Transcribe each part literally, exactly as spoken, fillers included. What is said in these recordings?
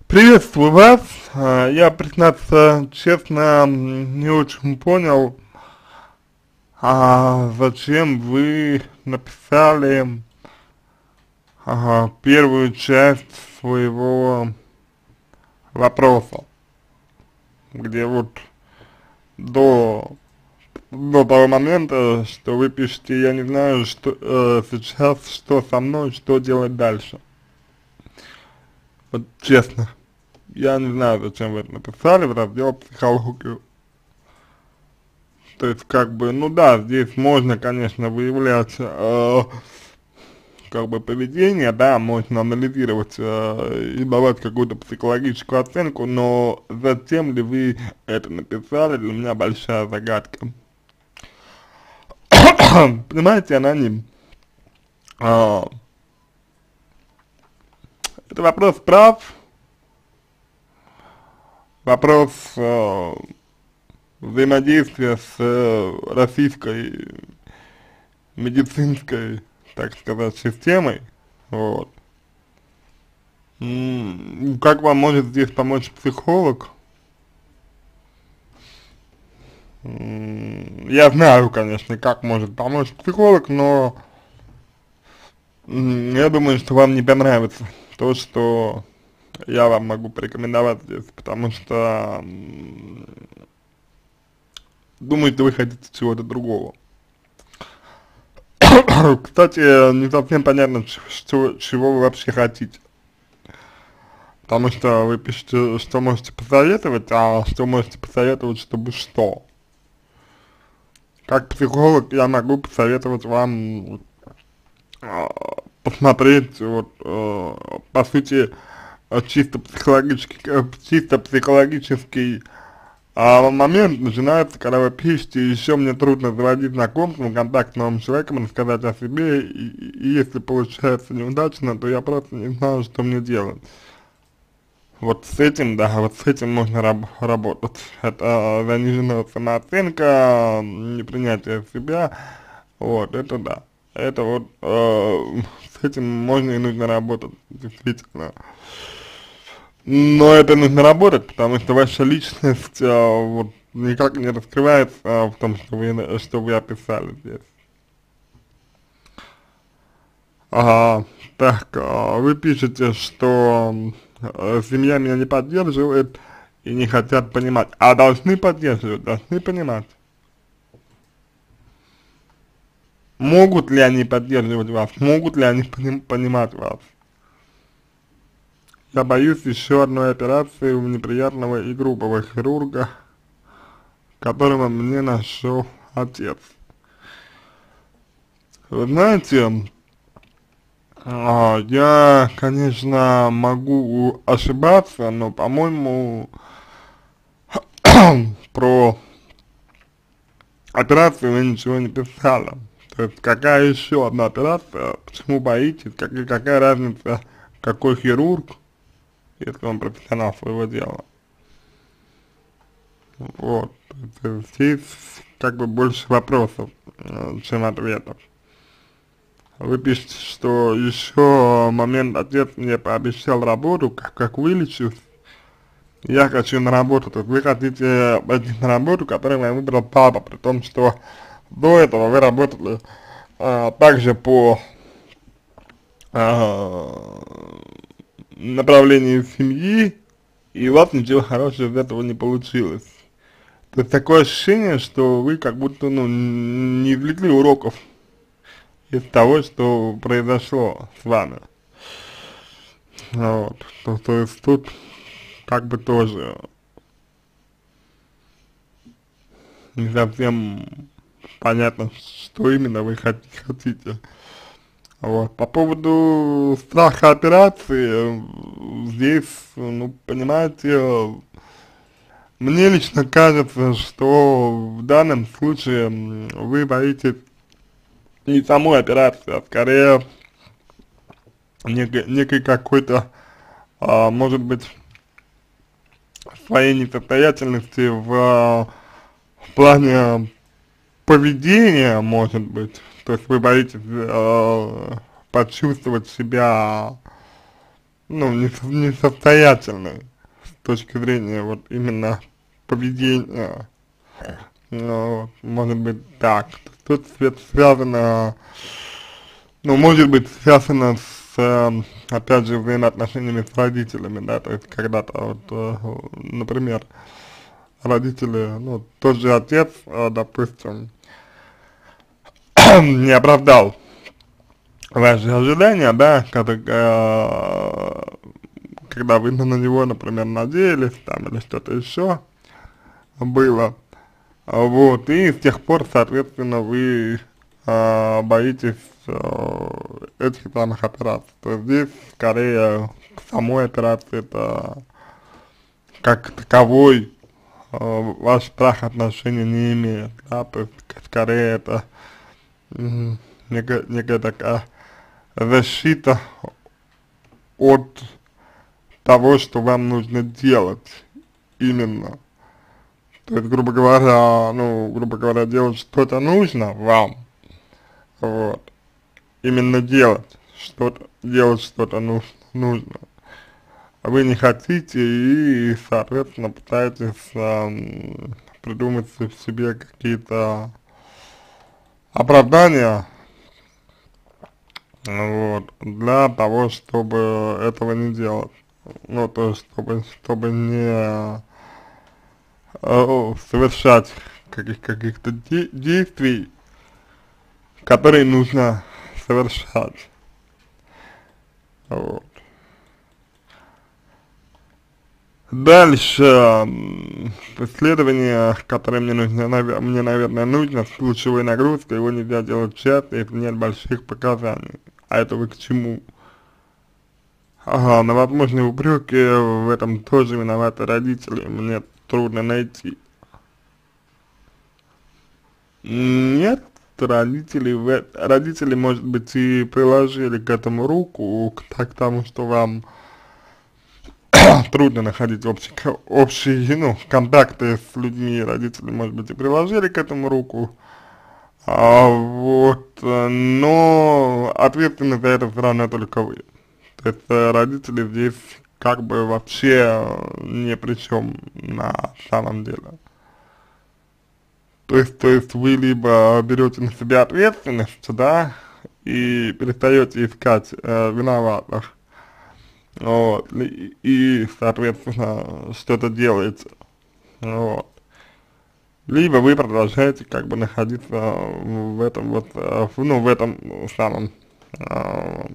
Приветствую вас. А, Я, признаться честно, м, не очень понял, а, зачем вы написали ага, первую часть своего вопроса, где вот до, до того момента, что вы пишете, я не знаю, что э, сейчас, что со мной, что делать дальше. Вот честно, я не знаю, зачем вы это написали в раздел «Психологию». То есть, как бы, ну да, здесь можно, конечно, выявлять, э, как бы, поведение, да, можно анализировать э, и давать какую-то психологическую оценку, но зачем ли вы это написали, для меня большая загадка. Понимаете, аноним, а, это вопрос прав, вопрос э, взаимодействия с э, российской медицинской, так сказать, системой, вот. М, Как вам может здесь помочь психолог? М, Я знаю, конечно, как может помочь психолог, но м, я думаю, что вам не понравится то, что я вам могу порекомендовать здесь, потому что м, думаю, что вы хотите чего-то другого. Кстати, не совсем понятно, ч- что, чего вы вообще хотите. Потому что вы пишете, что можете посоветовать, а что можете посоветовать, чтобы что. Как психолог я могу посоветовать вам а, посмотреть, вот, э, по сути, э, чисто психологический, э, чисто психологический а, момент начинается, когда вы пишете, еще мне трудно заводить знакомство, контакт с новым человеком, рассказать о себе, и, и если получается неудачно, то я просто не знаю, что мне делать. Вот с этим, да, вот с этим можно раб работать. Это заниженная самооценка, непринятие себя, вот, это да. Это вот, э, с этим можно и нужно работать, действительно. Но это нужно работать, потому что ваша личность, э, вот, никак не раскрывается э, в том, что вы, что вы описали здесь. Ага, так, а, вы пишете, что э, семья меня не поддерживает и не хотят понимать, а должны поддерживать, должны понимать. Могут ли они поддерживать вас, могут ли они поним понимать вас? Я боюсь еще одной операции у неприятного и грубого хирурга, которого мне нашел отец. Вы знаете, а, я, конечно, могу ошибаться, но, по-моему, про операцию вы ничего не писали. То есть какая еще одна операция, почему боитесь, как, какая разница, какой хирург, если он профессионал своего дела. Вот, то есть здесь как бы больше вопросов, э, чем ответов. Вы пишете, что еще момент отец мне пообещал работу, как, как вылечусь, я хочу на работу, то есть вы хотите пойти на работу, которую я выбрал папа, при том, что до этого вы работали а, также по а, направлению семьи, и у вас ничего хорошего из этого не получилось. То есть такое ощущение, что вы как будто, ну, не извлекли уроков из того, что произошло с вами. Вот. То, то есть тут как бы тоже не совсем понятно, что именно вы хотите. Вот. По поводу страха операции, э, здесь, ну, понимаете, мне лично кажется, что в данном случае м, вы боитесь не самой операции, а скорее некой, некой какой-то, а, может быть, своей несостоятельности в, а, в плане поведения, может быть. То есть вы боитесь э, почувствовать себя ну, несо- несостоятельны с точки зрения вот именно поведения. Ну, вот, может быть так. Тут свет связано, ну, может быть связано с, эм, опять же, взаимоотношениями с родителями, да, то есть когда-то вот, э, например, родители, ну, тот же отец, э, допустим, не оправдал ваши ожидания, да, когда, э, когда вы на него, например, надеялись, там, или что-то еще было, вот, и с тех пор, соответственно, вы э, боитесь э, этих самых операций. То есть здесь, скорее, к самой операции это как таковой э, ваш страх отношения не имеет, да, то есть, к- скорее, это м, некая, некая такая защита от того, что вам нужно делать именно. То есть, грубо говоря, ну, грубо говоря, делать что-то нужно вам, вот, именно делать, что-то, делать что-то ну, нужно. А вы не хотите и, соответственно, пытаетесь эм, придумать в себе какие-то оправдания, вот, для того, чтобы этого не делать. Ну, то есть, чтобы, чтобы не э, совершать каких, каких-то де действий, которые нужно совершать. Вот. Дальше, м, исследование, которое мне нужно, наве- мне, наверное, нужно, с лучевой нагрузкой, его нельзя делать часто, если нет больших показаний. А это вы к чему? Ага, на возможные упреки в этом тоже виноваты родители, мне трудно найти. Нет, родители, в э- родители, может быть, и приложили к этому руку, к, так, к тому, что вам трудно находить общий, ко- общие, ну, контакты с людьми, родители, может быть, и приложили к этому руку, а, вот, э, но ответственность за это все равно только вы. То есть э, родители здесь как бы вообще э, ни при чем на самом деле. То есть, то есть вы либо берете на себя ответственность, да, и перестаете искать э, виноватых, вот, и, и, соответственно, что-то делаете, вот. Либо вы продолжаете как бы находиться в этом вот, э, в- ну, в этом самом э,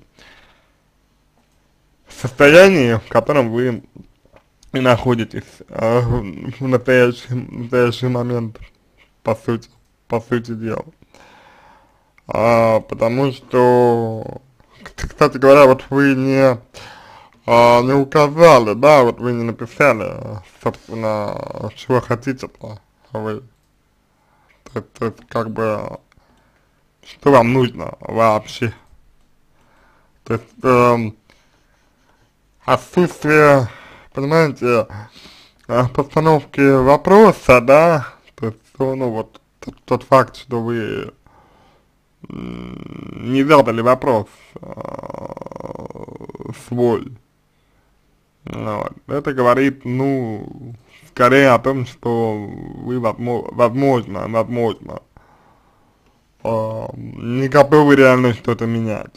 состоянии, в котором вы и находитесь э, в настоящий, в настоящий момент, по сути, по сути дела. А, потому что, к- кстати говоря, вот вы не, а, не указали, да, вот вы не написали, собственно, чего хотите-то вы. То, то есть, как бы, что вам нужно вообще. То есть, эм, отсутствие, понимаете, э, постановки вопроса, да, то есть, ну, ну, вот, тот, тот факт, что вы м, не задали вопрос э, свой, вот, это говорит, ну, скорее о том, что вы, возможно, возможно, возможно э, не готовы реально что-то менять.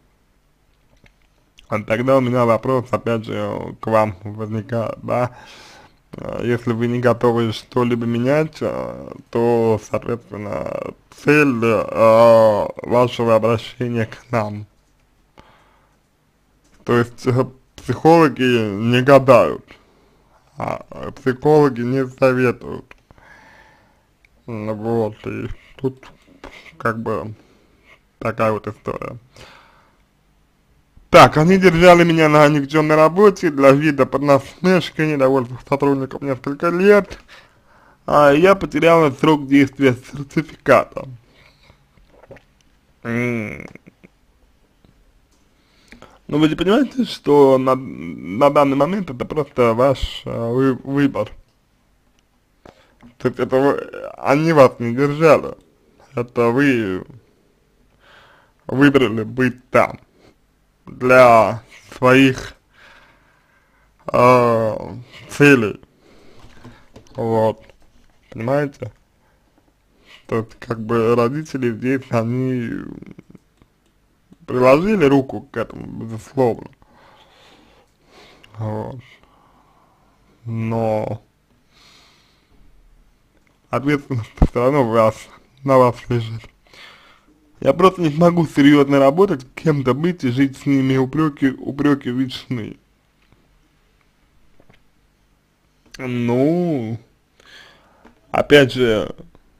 А тогда у меня вопрос, опять же, к вам возникает, да, Э, если вы не готовы что-либо менять, э, то, соответственно, цель э, вашего обращения к нам. То есть э, психологи не гадают, а э, психологи не советуют. М, Вот, и тут как бы такая вот история. Так, они держали меня на никчемной работе для вида под насмешкой, недовольных сотрудников несколько лет, а я потеряла срок действия сертификата. М, Ну, вы же понимаете, что на, на данный момент это просто ваш э, вы, выбор. То есть это вы, они вас не держали. Это вы выбрали быть там для своих э, целей, вот, понимаете? То есть, как бы, родители здесь, они приложили руку к этому, безусловно, вот, но ответственность все равно вас, на вас лежит. Я просто не смогу серьезно работать, кем-то быть и жить с ними, упреки, упреки вечные. Ну, опять же,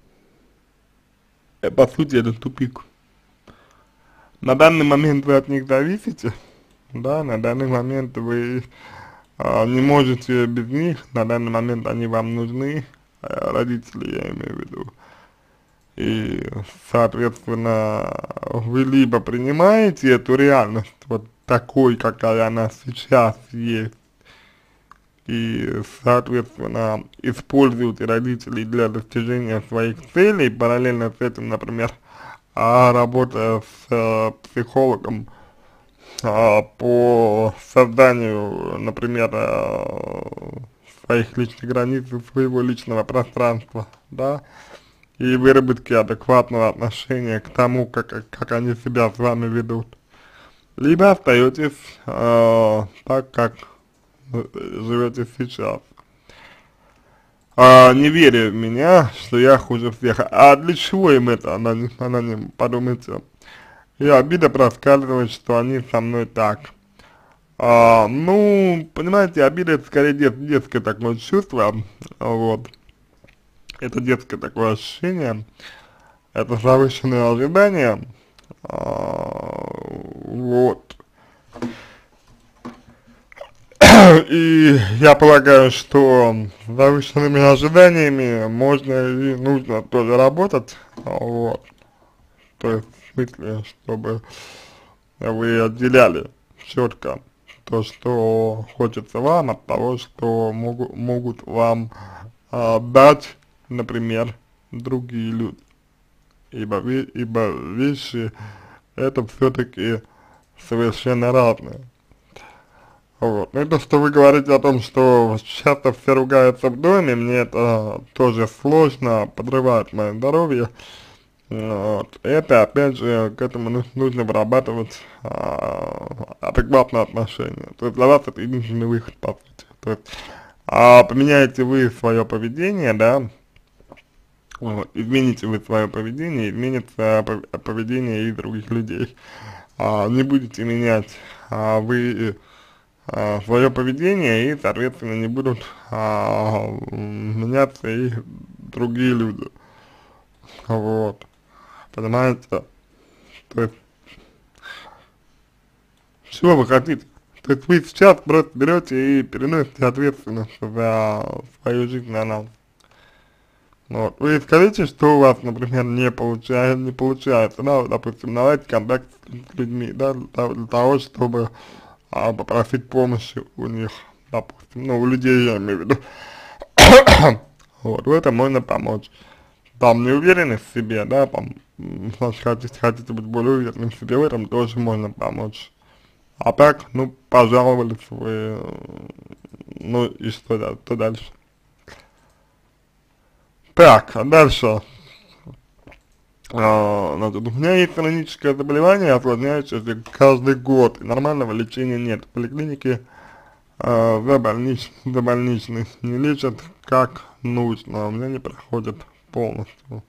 э, по сути, это тупик. На данный момент вы от них зависите, да, на данный момент вы а, не можете без них, на данный момент они вам нужны, а, родители, я имею в виду. И, соответственно, вы либо принимаете эту реальность вот такой, какая она сейчас есть, и, соответственно, используете родителей для достижения своих целей, параллельно с этим, например, а, работая с э, психологом а, по созданию, например, э, своих личных границ и своего личного пространства, да, и выработки адекватного отношения к тому, как, как они себя с вами ведут. Либо остаетесь э, так, как живете сейчас. А, не веря в меня, что я хуже всех. А для чего им это, аноним, аноним, подумайте. И обида проскальзывает, что они со мной так. А, ну, понимаете, обида это скорее дет, детское такое чувство, вот. Это детское такое ощущение, это завышенные ожидания, а, вот. И я полагаю, что с завышенными ожиданиями можно и нужно тоже работать, вот. То есть в смысле, чтобы вы отделяли четко то, что хочется вам, от того, что могут, могут вам а, дать, например, другие люди. Ибо, ибо вещи это все-таки совершенно разные. Вот. Ну и то, что вы говорите о том, что часто все ругаются в доме, мне это тоже сложно, подрывает мое здоровье. Вот. Это, опять же, к этому ну, нужно вырабатывать а, адекватное отношение. То есть для вас это единственный выход, по сути. То есть а, поменяете вы свое поведение, да, вот, измените вы свое поведение, изменится поведение и других людей. А, не будете менять а, вы а, свое поведение, и, соответственно, не будут а, меняться и другие люди. Вот. Понимаете? То есть, чего вы хотите? То есть вы сейчас просто берете и переносите ответственность за свою жизнь на нас. Вот. Вы скажите, что у вас, например, не получается, не получается, да, вот, допустим, наладить контакт с людьми, да, для, для того, чтобы а, попросить помощи у них, допустим, ну, у людей, я имею в виду. Вот, в этом можно помочь. Там не уверены в себе, да, там, значит, хотите, хотите быть более уверенным в себе, в этом тоже можно помочь. А так, ну, пожаловались вы, ну, и что, да, что дальше? Так, а дальше. А, значит, у меня есть хроническое заболевание, осложняющееся каждый год, и нормального лечения нет. В поликлинике а, за, больнич, за больничный не лечат как нужно, у меня не проходит полностью.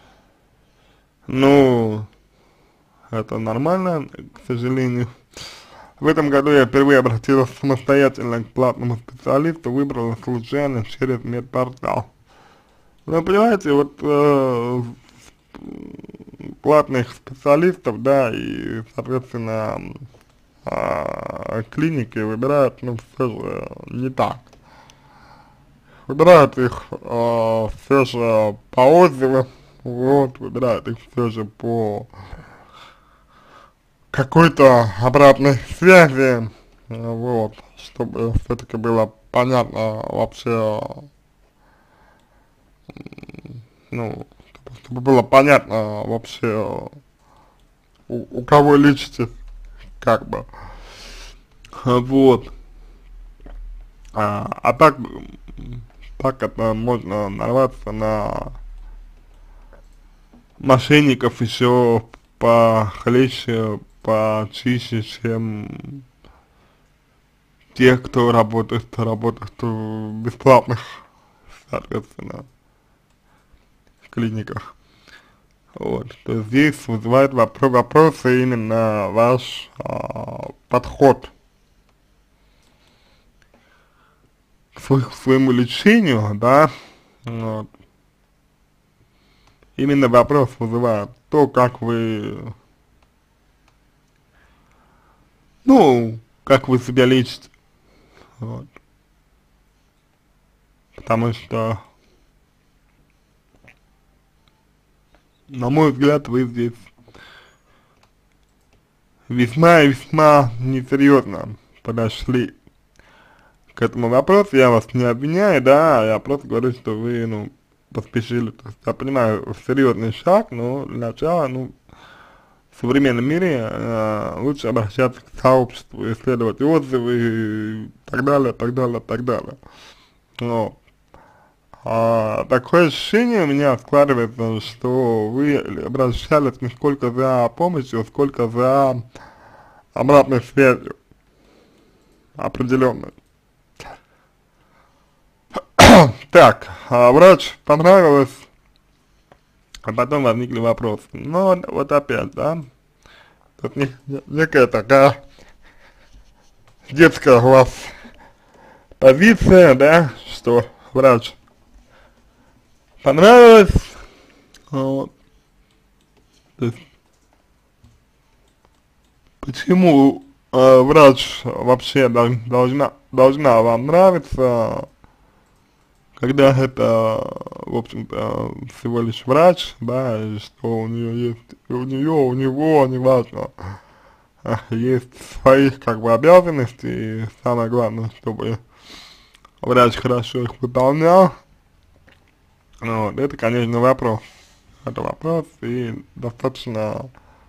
Ну, это нормально, к сожалению. В этом году я впервые обратилась самостоятельно к платному специалисту, выбрала случайно через медпортал. Вы понимаете, вот э, платных специалистов, да, и, соответственно, э, клиники выбирают, ну, все же не так. Выбирают их э, все же по отзывам, вот, выбирают их все же по какой-то обратной связи, вот, чтобы все-таки было понятно вообще, ну, чтобы было понятно вообще, у, у кого лечите, как бы, вот. А, а так, м, так это можно нарваться на мошенников еще похлеще, почище, чем тех, кто работает, работает в бесплатных, соответственно, клиниках. Вот, то есть здесь вызывает вопро вопросы именно ваш а, подход к, свой к своему лечению, да, вот. Именно вопрос вызывает то, как вы, ну, как вы себя лечите, вот. Потому что, на мой взгляд, вы здесь весьма и весьма несерьезно подошли к этому вопросу. Я вас не обвиняю, да, я просто говорю, что вы, ну, поспешили. То есть я понимаю, серьезный шаг, но для начала, ну, в современном мире э, лучше обращаться к сообществу, исследовать отзывы и так далее, так далее, так далее. Но а, такое ощущение у меня складывается, что вы обращались не сколько за помощью, сколько за обратной связью определенной. Так, а врач понравилось, а потом возникли вопросы. Ну, вот, вот опять, да, тут не, не, некая такая детская у вас позиция, да, что врач понравилось, вот, то есть, почему э, врач вообще дол- должна, должна вам нравиться, когда это, в общем-то, всего лишь врач, да, и что у нее есть, и у нее, у него, неважно, а, есть своих, как бы, обязанностей, и самое главное, чтобы врач хорошо их выполнял. Ну, вот, это, конечно, вопрос, это вопрос, и достаточно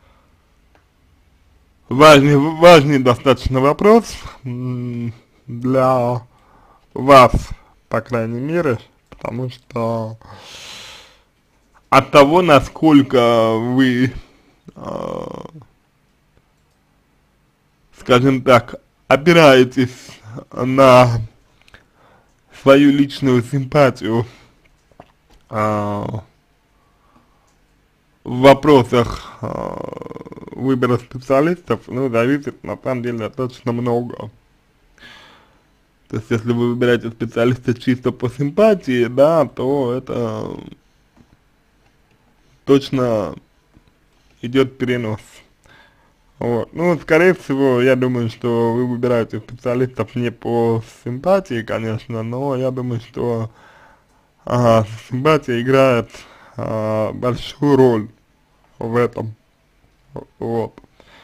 важный, важный достаточно вопрос м, для вас, по крайней мере, потому что от того, насколько вы, э, скажем так, опираетесь на свою личную симпатию э, в вопросах э, выбора специалистов, ну, зависит на самом деле достаточно много. То есть, если вы выбираете специалиста чисто по симпатии, да, то это точно идет перенос. Вот. Ну, скорее всего, я думаю, что вы выбираете специалистов не по симпатии, конечно, но я думаю, что ага, симпатия играет а, большую роль в этом. Вот.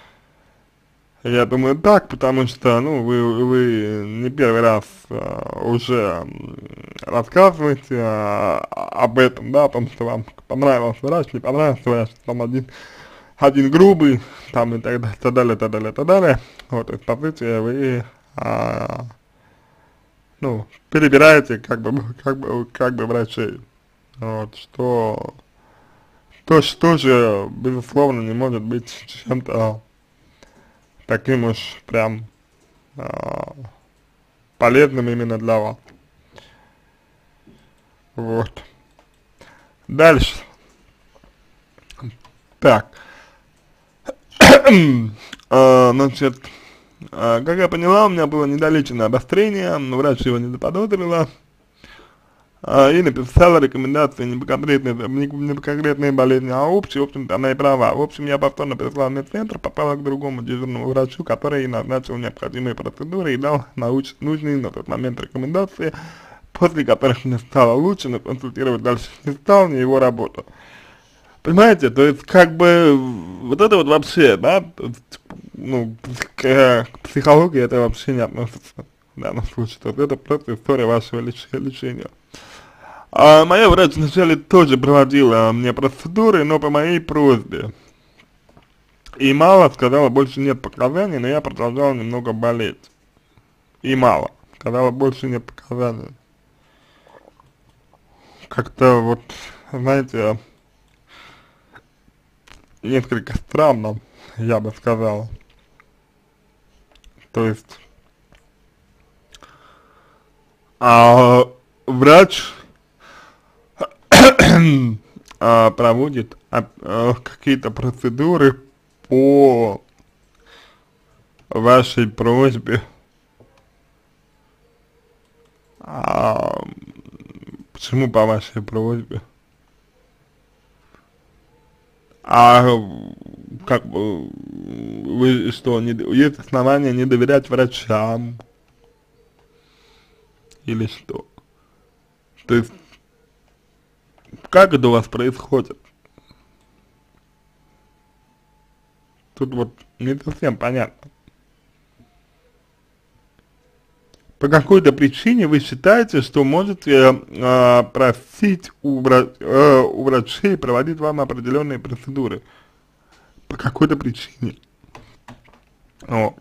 Я думаю так, потому что, ну, вы, вы не первый раз а, уже м, рассказываете а, об этом, да, о том, что вам понравился врач, не понравился врач, там один, один грубый, там и так далее, так далее, так далее, так далее. Вот, то есть, по сути, вы, а, ну, перебираете, как бы, как бы, как бы врачей. Вот, что, то, что же, безусловно, не может быть чем-то таким уж прям а, полезным именно для вас. Вот. Дальше. Так. а, значит, а, как я поняла, у меня было недолеченное обострение, но врач его не заподозрила. А, и написала рекомендации не по конкретной, не, не по конкретной болезни, а общей, в общем-то, она и права. В общем, я повторно пришла в медцентр, попала к другому дежурному врачу, который назначил необходимые процедуры и дал науч, нужные на тот момент рекомендации, после которых мне стало лучше, но консультировать дальше не стал, не его работа. Понимаете, то есть, как бы, вот это вот вообще, да, ну, к, к психологии это вообще не относится в данном случае, то есть это просто история вашего леч, лечения. А моя врач вначале тоже проводила мне процедуры, но по моей просьбе. И мало, сказала, больше нет показаний, но я продолжал немного болеть. И мало, сказала, больше нет показаний. Как-то вот, знаете, несколько странно, я бы сказал. То есть, а врач а, проводит а, а, какие-то процедуры по вашей просьбе. А, почему по вашей просьбе? А как бы вы что, не, есть основания не доверять врачам или что? То есть как это у вас происходит? Тут вот не совсем понятно. По какой-то причине вы считаете, что можете э, просить у, вра э, у врачей проводить вам определенные процедуры. По какой-то причине. Вот.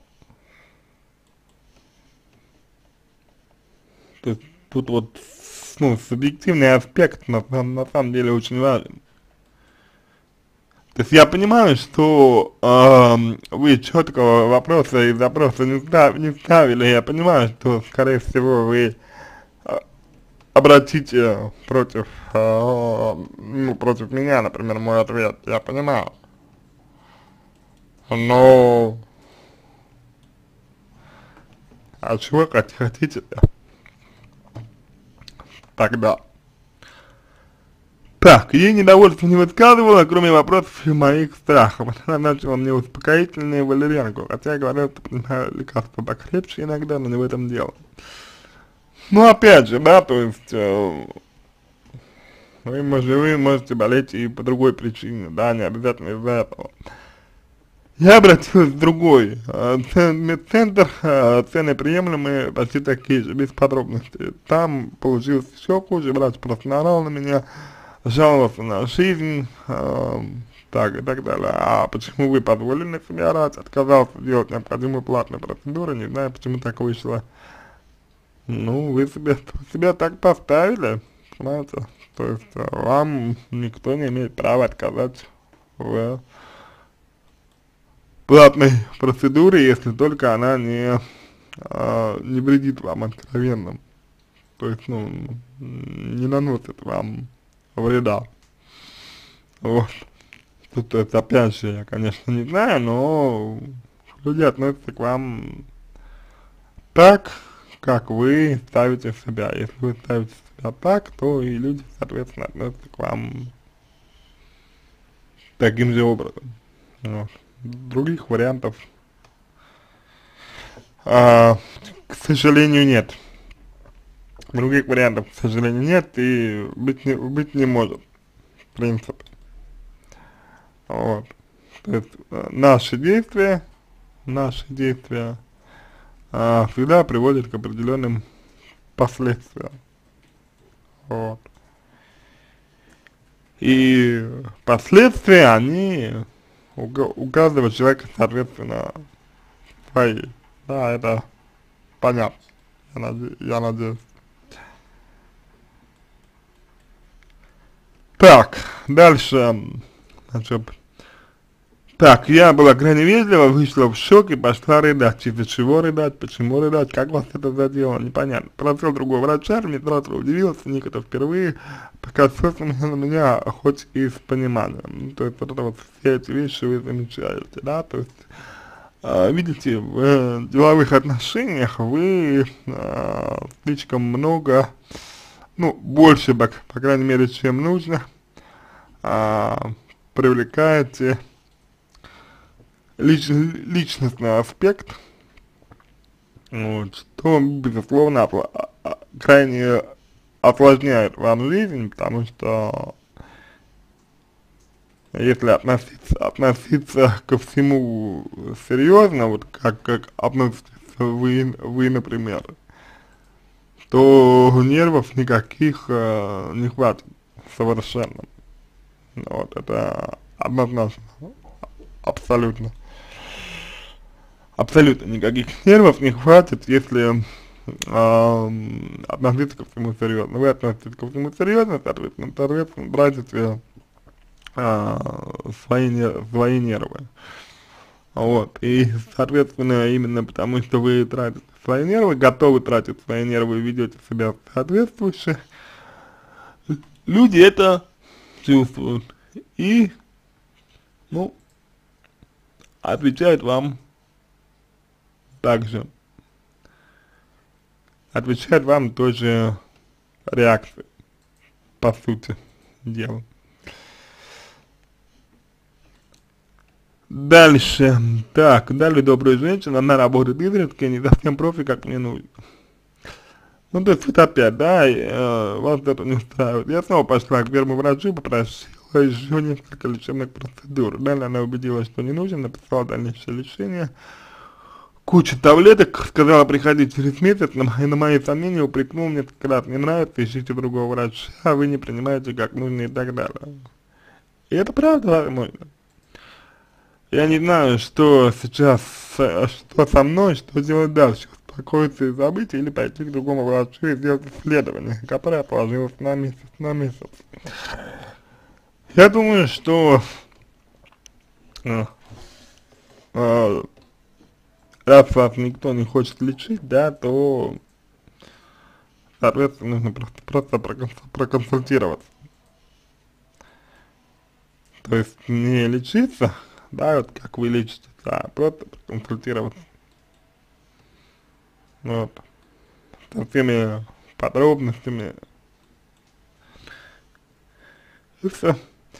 То есть тут вот, ну, субъективный аспект на, на, на самом деле очень важен. То есть я понимаю, что э, вы четкого вопроса и запроса не, став, не ставили, я понимаю, что, скорее всего, вы э, обратите против, э, ну, против меня, например, мой ответ, я понимаю. Но, а чего хотите-то тогда? Так, ей недовольство не высказывала, кроме вопросов и моих страхов. Она начала мне успокоительные валерьянку, хотя я говорил, что принимаю лекарства покрепче иногда, но не в этом дело. Ну, опять же, да, то есть, э, вы, можете, вы можете болеть и по другой причине, да, не обязательно из-за этого. Я обратилась в другой э, медцентр, э, цены приемлемые, почти такие же, без подробностей. Там получилось еще хуже, врач просто наорал на меня, жаловался на жизнь, э, так и так далее. А почему вы позволили на себя орать, отказался делать необходимые платные процедуры, не знаю, почему так вышло. Ну, вы себе, себя так поставили, понимаете, то есть вам никто не имеет права отказать в платной процедуре, если только она не, а, не вредит вам откровенно, то есть, ну, не наносит вам вреда. Вот. Тут, то есть, опять же, я, конечно, не знаю, но люди относятся к вам так, как вы ставите себя. Если вы ставите себя так, то и люди, соответственно, относятся к вам таким же образом. Вот. Других вариантов, а, к сожалению, нет. Других вариантов, к сожалению, нет и быть не, быть не может, в принципе. Вот. То есть э, наши действия, наши действия а, всегда приводят к определенным последствиям. Вот. И последствия, они у, у каждого человека, соответственно, свои. Да, это понятно, я, наде я надеюсь. Так, дальше, значит, так, я была крайне вежлива, вышла в шок и пошла рыдать. Из-за чего рыдать, почему рыдать, как вас это задело, непонятно. Просил другого врача, медсестра удивился, Ник это впервые, покосился на меня, хоть и с пониманием. То есть вот это вот все эти вещи вы замечаете, да, то есть, э, видите, в э, деловых отношениях вы э, слишком много, ну, больше, по, по крайней мере, чем нужно, э, привлекаете Лич, личностный аспект, вот, что, безусловно, опла крайне осложняет вам жизнь, потому что если относиться, относиться ко всему серьезно, вот как, как относитесь вы, вы, например, то нервов никаких э, не хватит совершенно. Вот, это однозначно, абсолютно. Абсолютно никаких нервов не хватит, если эм, относиться ко всему серьезно. Вы относитесь ко всему серьезно, соответственно, соответственно, тратите э, свои, нер- свои нервы. Вот, и, соответственно, именно потому, что вы тратите свои нервы, готовы тратить свои нервы и ведете себя соответствующе, люди это чувствуют и, ну, отвечают вам также, отвечают вам тоже реакцией, по сути дела. Дальше, так, далее добрая женщина, она работает изредка, не совсем профи, как мне нужно. Ну, то есть вот опять, да, и, э, вас это не устраивает. Я снова пошла к первому врачу, попросила еще несколько лечебных процедур. Далее она убедилась, что не нужен, написала дальнейшее лечение. Куча таблеток, сказала приходить через месяц, на мои, на мои сомнения упрекнул несколько раз, не нравится, ищите другого врача, а вы не принимаете как нужно и так далее. И это правда, возможно. Я не знаю, что сейчас, э, что со мной, что делать дальше, успокоиться и забыть, или пойти к другому врачу и сделать исследование, которое положилось на месяц, на месяц. Я думаю, что э, э, раз вас никто не хочет лечить, да, то, соответственно, нужно просто, просто проконс проконсультироваться. То есть не лечиться, да, вот как вы лечите, а просто проконсультироваться. Вот. Со всеми подробностями. И все.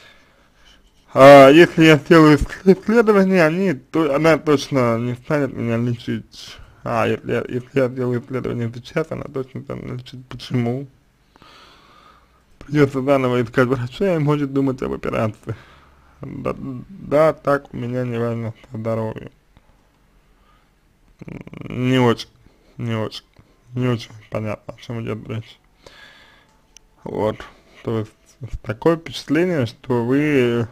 А если я сделаю исследования, они, то, она точно не станет меня лечить. А если я, если я сделаю исследование сейчас, она точно станет меня лечить. Почему? Придется заново искать врача и может думать об операции. Да, да, так у меня нереально со здоровьем. Не очень, не очень, не очень понятно, о чем идет речь. Вот, то есть такое впечатление, что вы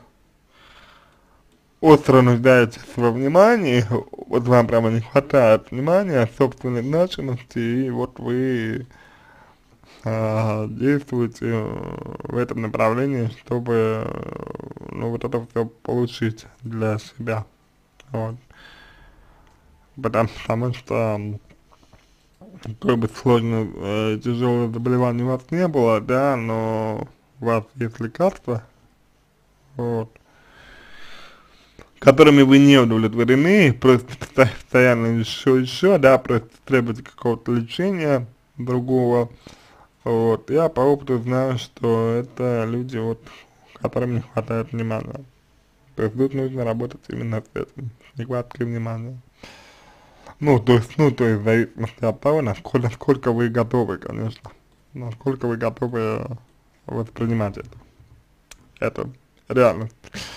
остро нуждаетесь во внимании, вот вам прямо не хватает внимания, собственной значимости, и вот вы а, действуете в этом направлении, чтобы, ну, вот это все получить для себя, вот. Потому, потому что, какое бы сложное, э, тяжелое заболевание у вас не было, да, но у вас есть лекарства, вот, которыми вы не удовлетворены, просто постоянно еще, еще, да, просто требуете какого-то лечения другого, вот, я по опыту знаю, что это люди, вот, которым не хватает внимания, то есть тут нужно работать именно с этим, с нехваткой внимания. Ну, то есть, ну, то есть, в зависимости от того, насколько, насколько вы готовы, конечно, насколько вы готовы воспринимать это, это реально.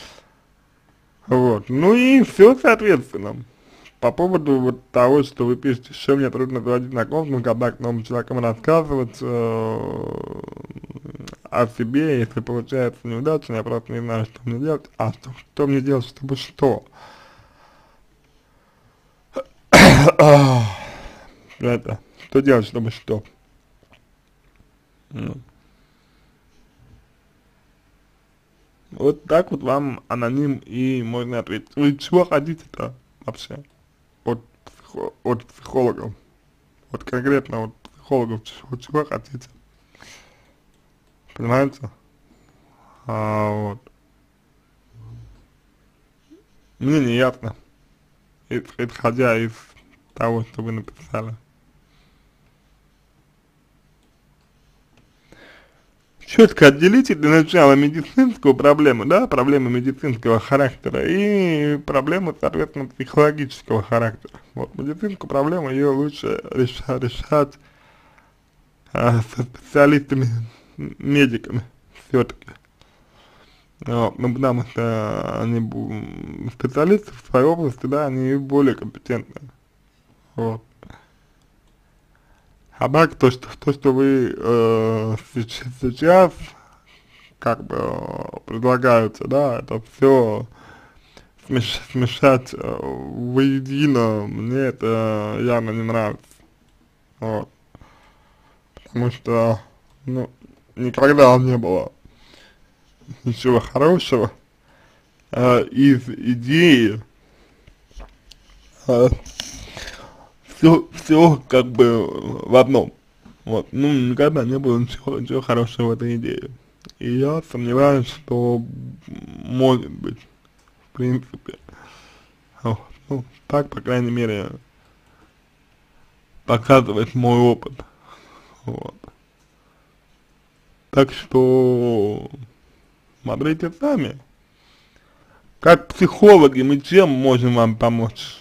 Вот, ну и все, соответственно. По поводу вот того, что вы пишете, что мне трудно заводить знакомство, когда к новым человеком рассказывать э, о себе, если получается неудачно, я просто не знаю, что мне делать, а что, что мне делать, чтобы что? Это, что делать, чтобы что? Ну. Вот так вот вам аноним и можно ответить. Вы чего хотите-то вообще от, психо от психологов? Вот конкретно от психологов чего, чего хотите? Понимаете? А, вот. Мне не ясно, исходя из того, что вы написали. Четко отделите для начала медицинскую проблему, да, проблему медицинского характера и проблему, соответственно, психологического характера. Вот, медицинскую проблему ее лучше реша решать а, со специалистами, медиками все-таки. Вот, ну, потому что они, специалисты в своей области, да, они более компетентны. Вот. А так, то, что, то, что вы э, сейчас, сейчас как бы э, предлагаете, да, это все смеш, смешать э, воедино, мне это явно не нравится. вот, потому что, ну, никогда не было ничего хорошего э, из идеи, э, все, все как бы в одном, вот, ну, никогда не было ничего, ничего хорошего в этой идее, и я сомневаюсь, что может быть, в принципе, вот, ну, так, по крайней мере, показывает мой опыт, вот. Так что смотрите сами. Как психологи мы чем можем вам помочь?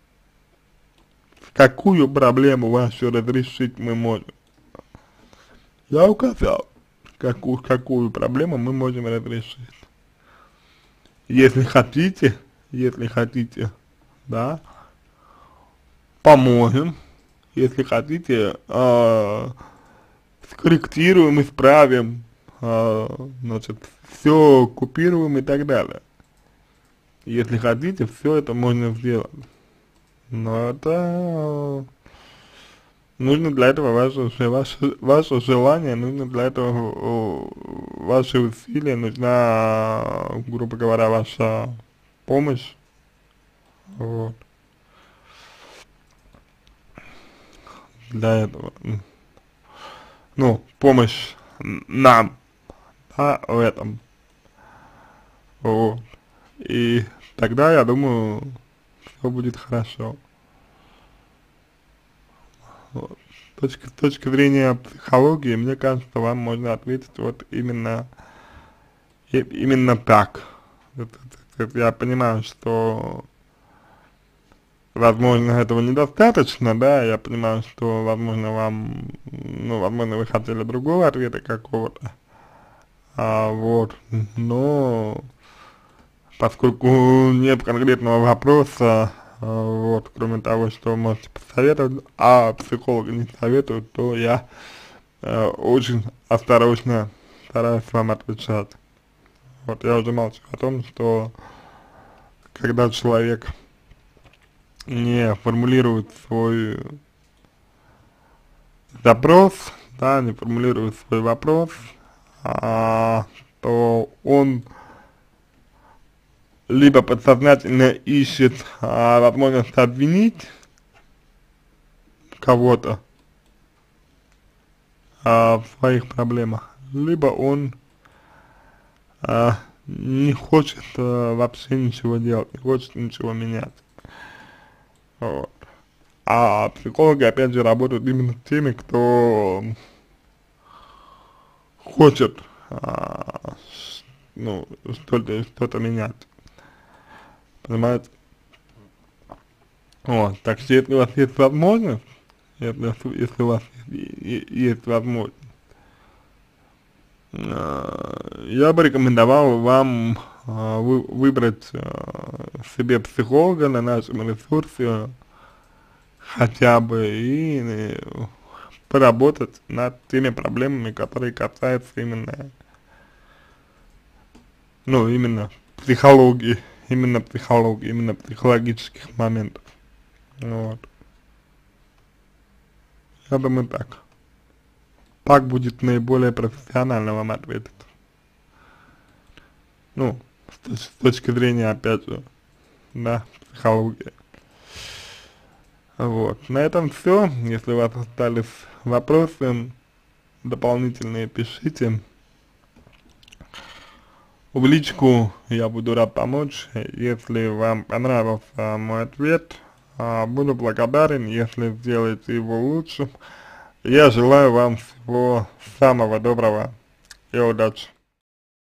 Какую проблему вашу разрешить мы можем? Я указал, какую, какую проблему мы можем разрешить. Если хотите, если хотите, да, поможем. Если хотите, э, скорректируем, исправим, э, значит, все купируем и так далее. Если хотите, все это можно сделать. Но это нужно для этого ваше, ваше, ваше желание, нужно для этого ваши усилия, нужна, грубо говоря, ваша помощь. Вот. Для этого. Ну, помощь нам, да, в этом. Вот. И тогда, я думаю, все будет хорошо. Вот. С точки, с точки зрения психологии, мне кажется, вам можно ответить вот именно, и, именно так. Это, это, это, я понимаю, что, возможно, этого недостаточно, да, я понимаю, что, возможно, вам, ну, возможно, вы хотели другого ответа какого-то, а, вот, но поскольку нет конкретного вопроса, вот, кроме того, что можете посоветовать, а психологи не советуют, то я э, очень осторожно стараюсь вам отвечать. Вот, я уже молчу о том, что когда человек не формулирует свой запрос, да, не формулирует свой вопрос, а, то он либо подсознательно ищет а, возможность обвинить кого-то а, в своих проблемах, либо он а, не хочет а, вообще ничего делать, не хочет ничего менять. Вот. А психологи, опять же, работают именно с теми, кто хочет а, ну, что-то что-то менять. Понимаете? Вот, так что если у вас есть возможность, если, если у вас есть, есть возможность, э, я бы рекомендовал вам э, вы, выбрать э, себе психолога на нашем ресурсе хотя бы и э, поработать над теми проблемами, которые касаются именно, ну, именно психологии, именно психологии, именно психологических моментов. Вот. Я думаю так. Так будет наиболее профессионально вам ответить. Ну, с, точ с точки зрения, опять же, да, психологии. Вот. На этом все. Если у вас остались вопросы дополнительные, пишите. В личку я буду рад помочь. Если вам понравился мой ответ, буду благодарен, если сделаете его лучше. Я желаю вам всего самого доброго и удачи.